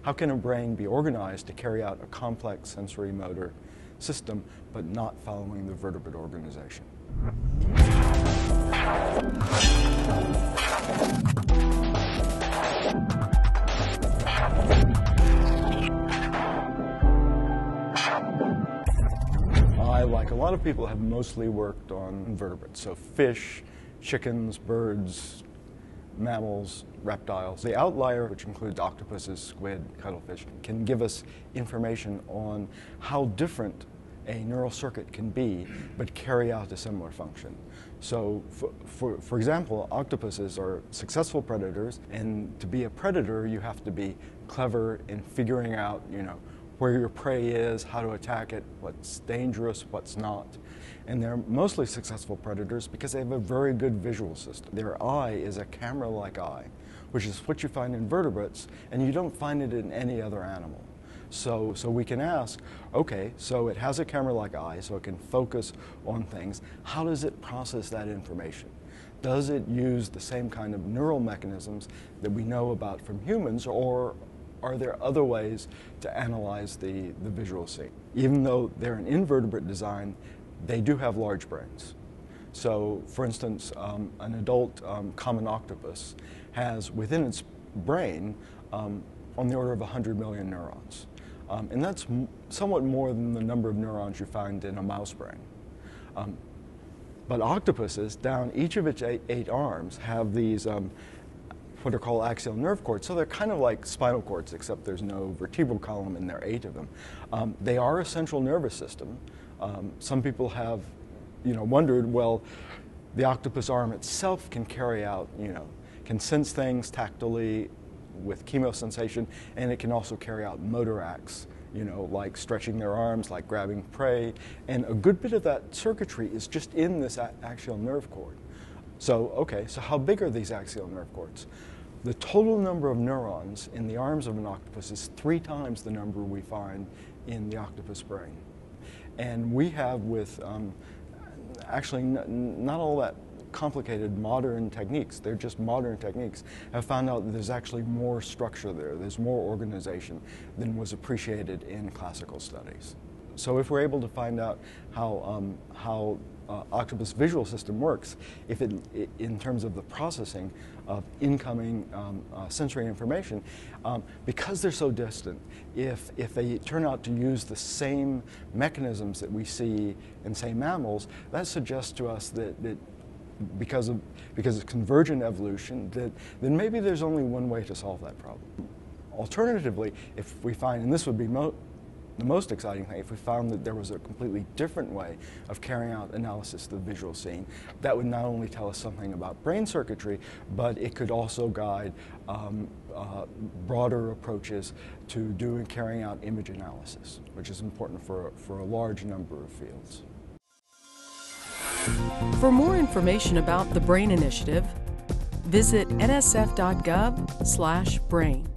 How can a brain be organized to carry out a complex sensory motor system, but not following the vertebrate organization? I, like a lot of people, have mostly worked on invertebrates, so fish, chickens, birds, mammals, reptiles. The outlier, which includes octopuses, squid, cuttlefish, can give us information on how different a neural circuit can be, but carry out a similar function. So, for example, octopuses are successful predators, and to be a predator, you have to be clever in figuring out, where your prey is, how to attack it, what's dangerous, what's not. And they're mostly successful predators because they have a very good visual system. Their eye is a camera-like eye, which is what you find in vertebrates, and you don't find it in any other animal. So we can ask, okay, so it has a camera-like eye, so it can focus on things. How does it process that information? Does it use the same kind of neural mechanisms that we know about from humans, or are there other ways to analyze the visual scene? Even though they're an invertebrate design, they do have large brains. So, for instance, an adult common octopus has within its brain on the order of 100 million neurons. And that's somewhat more than the number of neurons you find in a mouse brain. But octopuses, down each of its eight arms, have these what are called axial nerve cords. So they're kind of like spinal cords, except there's no vertebral column, and there are 8 of them. They are a central nervous system. Some people have, wondered, well, the octopus arm itself can carry out, can sense things tactily with chemosensation, and it can also carry out motor acts, like stretching their arms, like grabbing prey. And a good bit of that circuitry is just in this axial nerve cord. So, okay, so how big are these axial nerve cords? The total number of neurons in the arms of an octopus is 3 times the number we find in the octopus brain. And we have, with actually not all that complicated modern techniques, they're just modern techniques, have found out that there's actually more structure there, there's more organization than was appreciated in classical studies. So if we're able to find out how octopus visual system works, in terms of the processing of incoming sensory information, because they're so distant, if they turn out to use the same mechanisms that we see in, say, mammals, that suggests to us that because of convergent evolution, then maybe there's only one way to solve that problem. Alternatively, if we find, and this would be the most exciting thing, if we found that there was a completely different way of carrying out analysis of the visual scene, that would not only tell us something about brain circuitry, but it could also guide broader approaches to carrying out image analysis, which is important for a large number of fields. For more information about the BRAIN Initiative, visit nsf.gov/brain.